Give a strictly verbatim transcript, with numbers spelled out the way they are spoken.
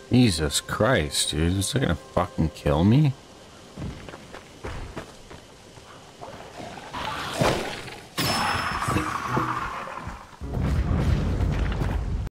Jesus Christ, dude. Is it gonna fucking kill me?